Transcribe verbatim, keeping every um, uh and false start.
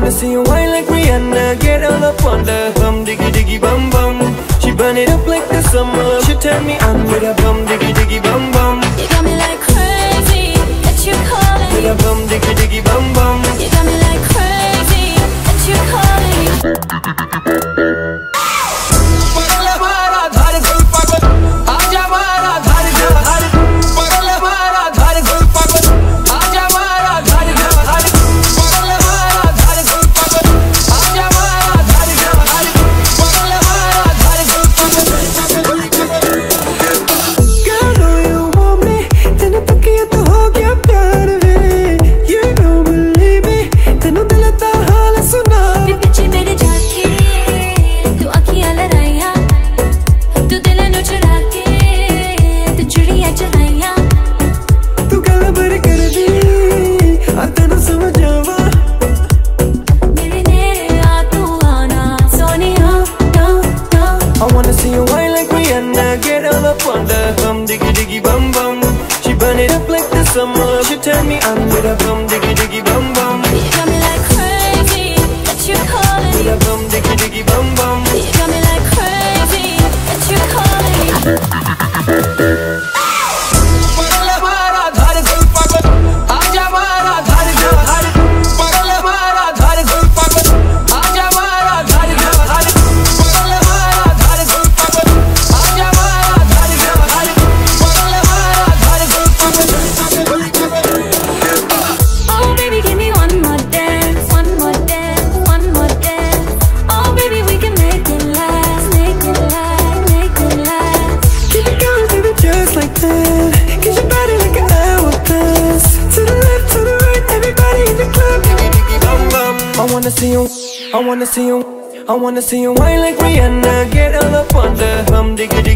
wanna see you whine like Rihanna, get all up on the bum diggy diggy bum bum. She burn it up like the summer. She turn me on with a bum diggy diggy bum bum. You got me like crazy, that you calling with a bum diggy diggy bum bum. You got me like crazy, that you calling summer, she turn me on with a bum diggy diggy bum bum. You got me like crazy, that you calling with a bum diggy diggy bum bum. You got me like crazy, that you calling I wanna see you, I wanna see you, I wanna see you whine like Rihanna, get all up on the bum diggy